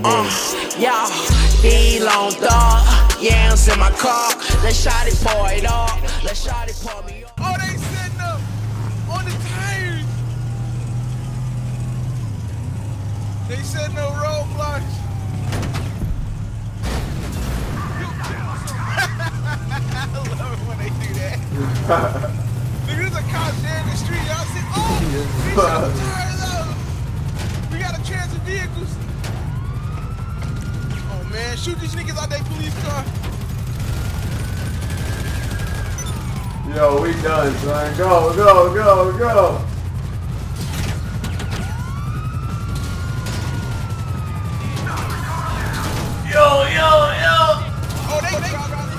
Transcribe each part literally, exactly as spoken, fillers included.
Uh, yeah, he long dog. Yams in my car. Let's shot it for it all. Let's shot it for me. Oh, they sitting up on the tires. They setting up roadblocks. I love it when they do that. Look, there's a cop there in the street. Y'all see? Oh, they shot the tires out. We got a chance of vehicles. Oh man, shoot these niggas out their police car. Yo, we done, son. Go, go, go, go. Yo, yo, yo. Oh, they, they.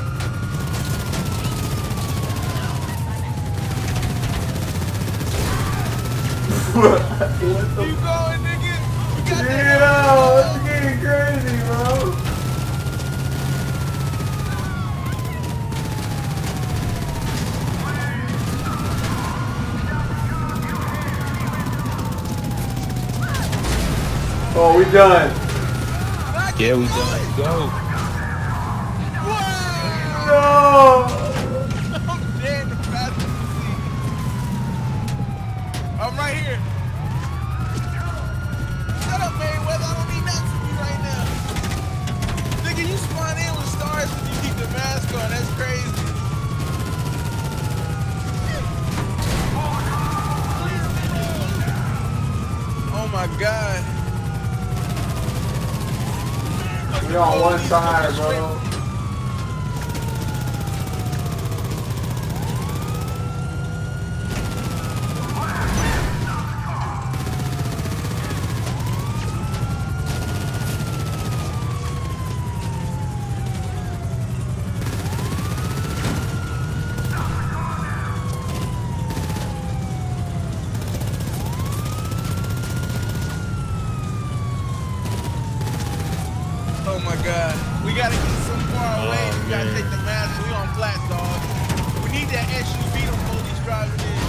What the Keep going, nigga. We got Yo, it's getting crazy, bro. Oh, we done. Yeah, we done. Go. No. I'm dead in the passenger seat. I'm right here. Shut up, Mayweather. I don't need nothing from you right now. Nigga, you spawn in with stars when you keep the mask on. That's crazy. Oh my God. We on one side, bro. Oh my God. We gotta get so far away. Oh, we gotta man. take the mask. We on flat, dog. We need that S U V to police driving in.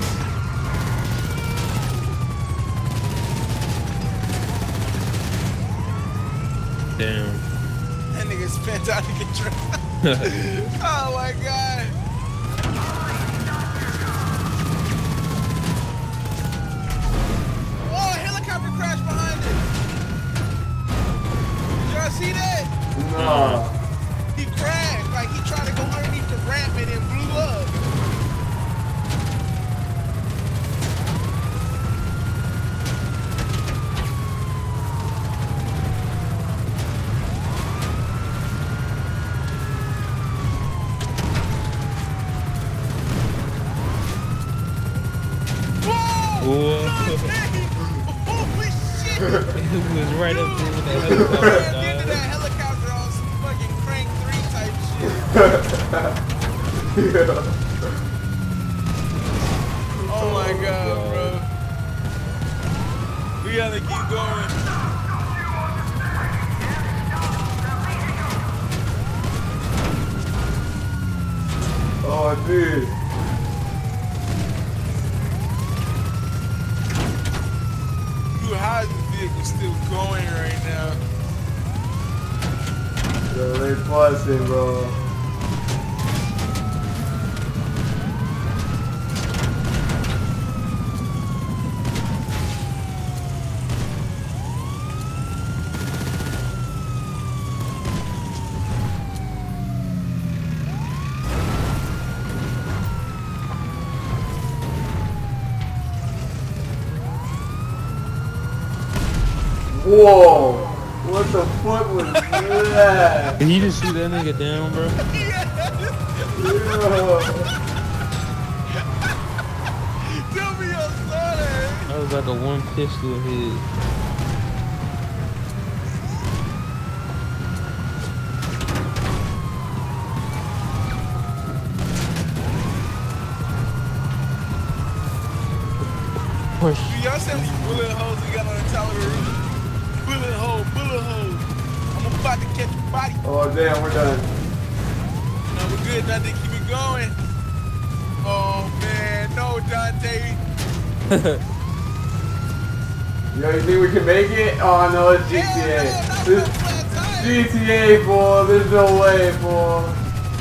Damn. That nigga spent out of control. Oh my God. Oh, a helicopter crashed behind us. Did y'all see that? No. He crashed. Like he tried to go underneath the ramp and then blew up. Whoa. Holy shit! It was right up there with that Ran helicopter, into dog. that helicopter on some fucking crank three type shit. Yeah. Oh my God, bro. We gotta keep going. Oh, dude. Dude, how is the vehicle still going right now? Yo, they busting, bro. Whoa! What the fuck was that? Did you just shoot that nigga down, bro? Yo. Tell me your story. That was like a one pistol hit. Push. Do y'all see how many bullet holes we got on the top of the roof? Bullet hole, bullet hole. I'm about to catch a body. Oh, damn, we're done. No, we're good. Nothing. Keep it going. Oh, man. No, Dante. Yo, you think we can make it? Oh, no, it's G T A. Hell no, not This G T A, boy. There's no way, boy.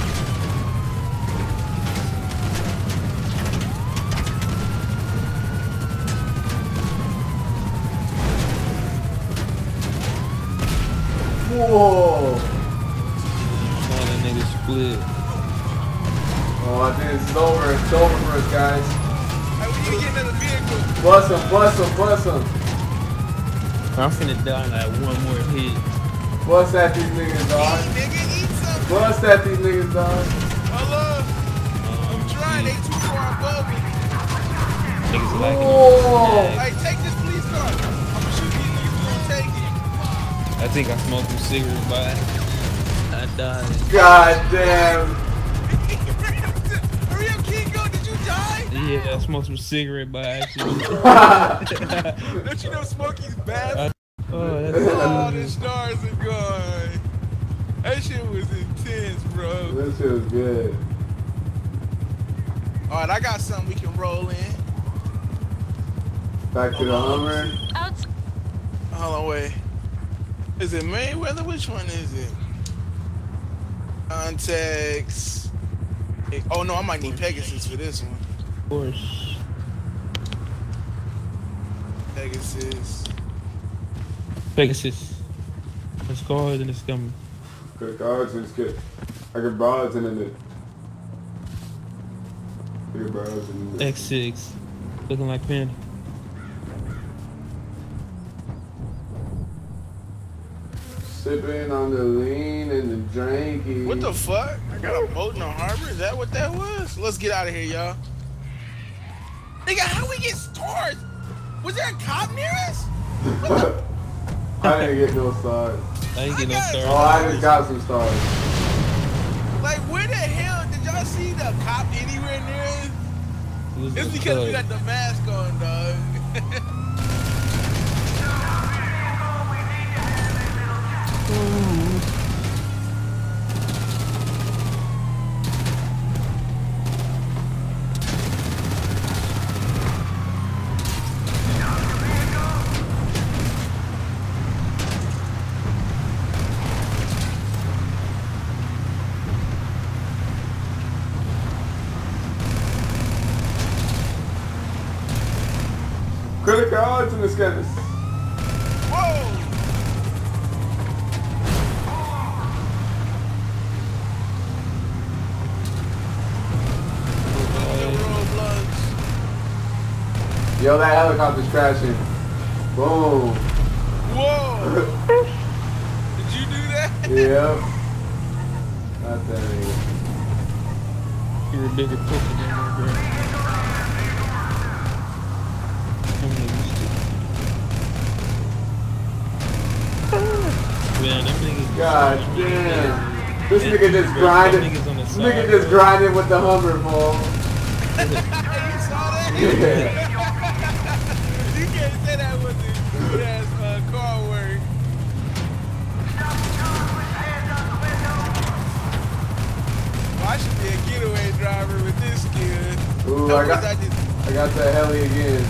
Whoa. Oh, that nigga split. Oh, I think it's over. It's over for us, guys. Hey, we need to get another vehicle. Bust him, bust him, bust him. I'm finna die in like one more hit. Bust at these niggas, dog. Eat, nigga, eat something. Bust at these niggas, dog. Hello. I'm trying. They too far above me. Niggas like Whoa. it. Hey, take this police car. I'm gonna shoot these niggas who don't take it. I think I smoked some cigarettes by I died. God damn. Hurry up, Kingo. Did you die? Yeah, I smoked some cigarette by accident. Don't you know Smokey's bad? Oh, that's Oh, the stars are gone. That shit was intense, bro. This shit was good. All right, I got something we can roll in. Back to the Hummer. Hold on, wait. Is it Mayweather? Which one is it? Context. Oh no, I might need Pegasus for this one. of course. Pegasus. Pegasus. It's called and it's coming. Good cards and skip. I got broads in it. I got broads in it. X six. Looking like Panda. Sipping on the lean and the drinky. What the fuck? I got a boat in the harbor? Is that what that was? Let's get out of here, y'all. Nigga, how we get stars? Was there a cop near us? I didn't get no stars. I ain't get no I got- Oh, stars. I just got some stars. Like, where the hell did y'all see the cop anywhere near us? It was It's a because we thug. got the mask on, dog. Credit cards in the scanners. Whoa! Roadblocks. Yo, that helicopter's crashing. Boom. Whoa! Did you do that? Yep. Not that nigga. You're a bigger pussy than that, bro. I'm gonna use it. Man, them niggas. God damn. This And- nigga just bro, grinding. them niggas on the This side, nigga just bro. grinding with the Hummer, ball. You saw that? Yeah. You can't say that with the good ass uh, car work. Well, I should be a getaway driver with this skill. Ooh, No, I got, because just, I got that heli again.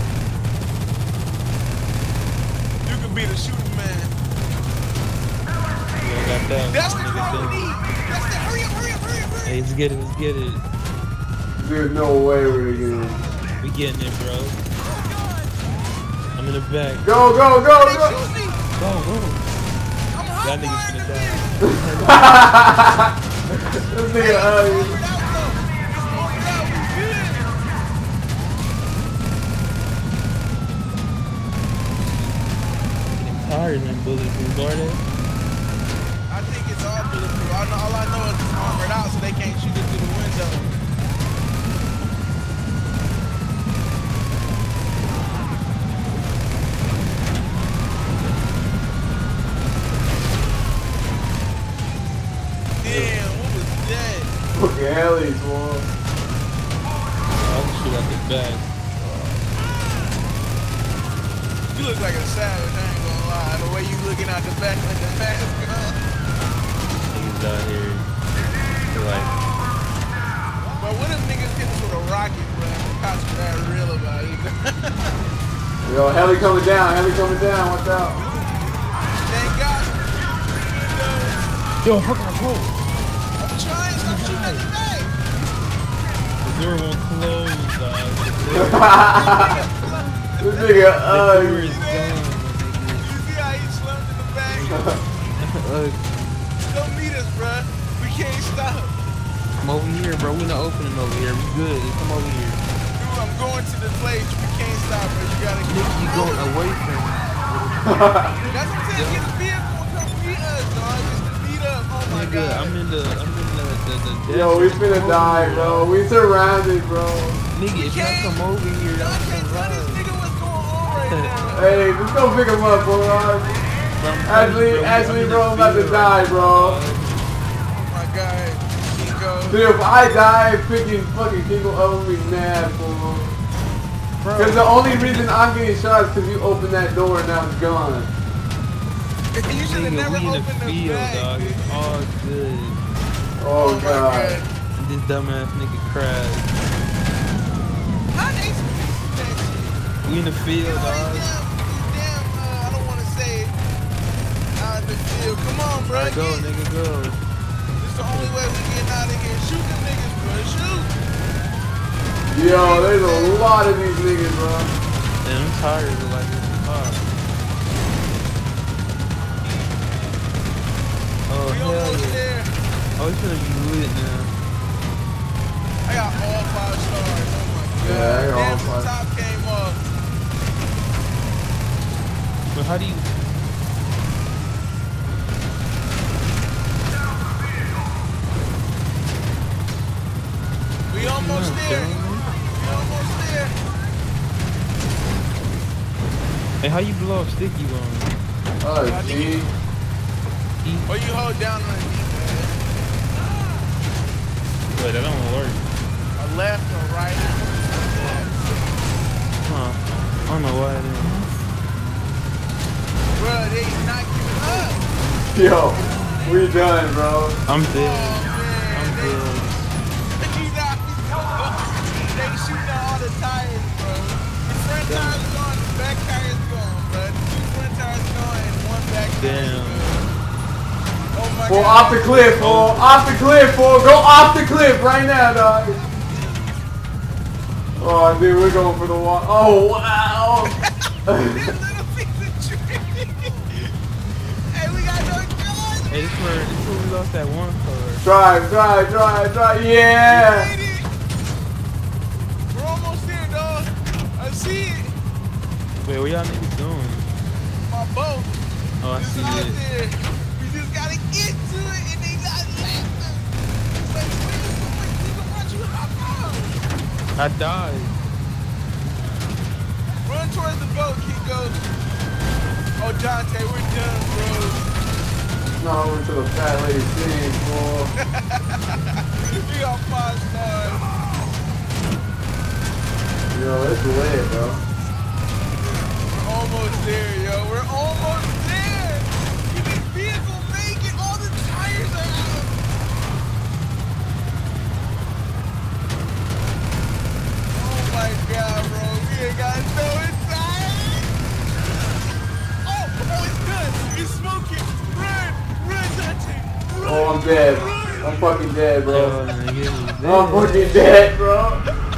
you could be the shooting man. Yeah, I got that. That's the Nigga car we thing. need. That's the hurry up, hurry up, hurry up, hurry up. Hey, let's get it, let's get it. There's no way we're getting it. We getting it, bro. I'm in the back. Go, go, go, They go! shoot me. Go, go. I'm That nigga's hot finna wiring die. This nigga, uh, Getting tired, man. Bulletproof, are they? I think it's all bulletproof. All I know, all I know is it's armored out, so they can't shoot it through the window. Damn, what was that? fucking helis, boy. I can shoot out the back. You look like a savage, I ain't gonna lie. The way you looking out the back like the mask on. Niggas out here. They're like, But what if niggas hit us with a rocket, bro? The cops are that real about it. Yo, heli coming down, heli coming down, watch out. Thank God. Yo, fucking a pole. I'm trying. Stop shooting at the back. The door won't close, dog. This nigga, The uh, door is gone, You see how he slammed in the back? nigga. Don't meet us, bruh. We can't stop. Come over here, bro. We not opening over here. We good. Come over here. Dude, I'm going to the place. We can't stop, bro. You gotta get Nigga, you going away from me. That's what I'm saying. Get a vehicle and come meet us, dog. Just to meet up. Oh my Nigga, god. I'm in the, I'm in the, the, the yo, we desert. finna Come over die, here, bro. dog. We surrounded, bro. Nigga, if can't- I come over here, Y'all I'm can't tell this gonna nigga what's going on right now. Hey, just go pick him up, bro. Ashley, Ashley, bro, I'm about to die, bro. Oh my god. Chico. Dude, if I die, picking fucking people over me mad, bro. Because the only reason I'm getting shot is because you opened that door and now it's gone. You should have Nigga, never we in the opened the field, bag. dog. dude. It's all good. Oh, my god. And this dumbass nigga crashed. How they fix that shit? We in the field, You know, dog. these damn, these damn, uh, I don't want to say it. Out in the field. Come on, bro. Alright, go, Get- nigga, go. This the only way we get out of here. Shoot them niggas, bro. Shoot. Yo, there's a lot of these niggas, bro. Damn, I'm tired of like this car. Oh, We hell almost yeah. there. Oh, it's gonna be lit now. I got all five stars. Oh my god. Yeah, I got all Damn, five. the top came off. But how do you... We almost Yeah, there. damn. We almost there. Hey, how you blow up sticky bomb? Oh, gee. Or you hold down underneath, man. Wait, that don't work. A left or right. Huh. I don't know why it is. Bro, they not giving up. Yo, we done, bro. I'm Oh, dead. man. I'm They, dead. they, not, they shooting out all the tires, bro. The front tire's gone, the back tire's gone, bro. The two front tires gone and one back tire's Damn. gone. Oh my Fool, god. off the cliff, fool. Off the cliff, fool. Go off the cliff right now, dog. Oh, dude, we're going for the wall. Oh, wow. This little piece of tree. Hey, we got no guns. Hey, this where, this where we lost that one car. Drive, drive, drive, drive. We Yeah. made it. We're almost there, dog. I see it. Wait, where y'all niggas going? My boat. Oh, I It's see out it. there. We just gotta get to it and they not laughing. Like, wait, wait, we gonna watch you hop out. I died. Run towards the boat, Kiko. Oh, Dante, we're done, bro. No, we're to the fat lady scene, fool. We got five stars. Yo, it's lit, bro. We're almost there, yo. We're almost there. Get this vehicle making. All the tires are out. Oh my god, bro. We ain't got no inside. Oh, oh, it's done. It's smoking. Run, run, Dante. Run. Oh, I'm dead. Run. I'm fucking dead, Yo, bro. nigga, it was I'm dead. fucking dead, bro.